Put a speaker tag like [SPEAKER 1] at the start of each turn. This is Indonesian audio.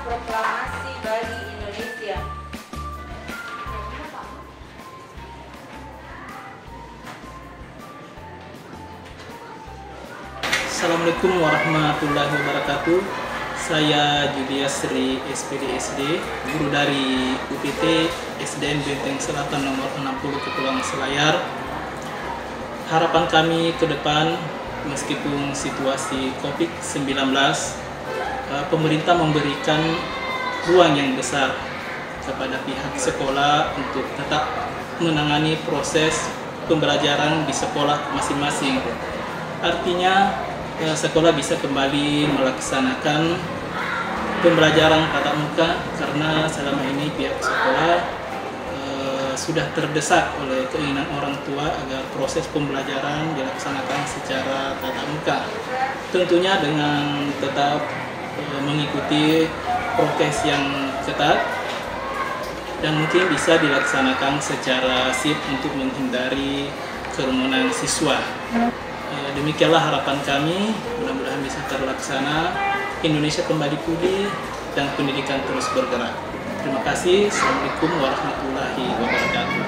[SPEAKER 1] proklamasi bagi Indonesia.
[SPEAKER 2] Assalamualaikum warahmatullahi wabarakatuh. Saya Julius Sri SPD SD, guru dari UPT SDN Benteng Selatan nomor 60 Kepulauan Selayar. Harapan kami ke depan, meskipun situasi COVID-19, pemerintah memberikan ruang yang besar kepada pihak sekolah untuk tetap menangani proses pembelajaran di sekolah masing-masing. Artinya, sekolah bisa kembali melaksanakan pembelajaran tatap muka karena selama ini pihak sekolah sudah terdesak oleh keinginan orang tua agar proses pembelajaran dilaksanakan secara tatap muka. Tentunya dengan tetap mengikuti prokes yang ketat dan mungkin bisa dilaksanakan secara shift untuk menghindari kerumunan siswa. Demikianlah harapan kami, mudah-mudahan bisa terlaksana, Indonesia kembali pulih dan pendidikan terus bergerak. Terima kasih. Assalamualaikum warahmatullahi wabarakatuh.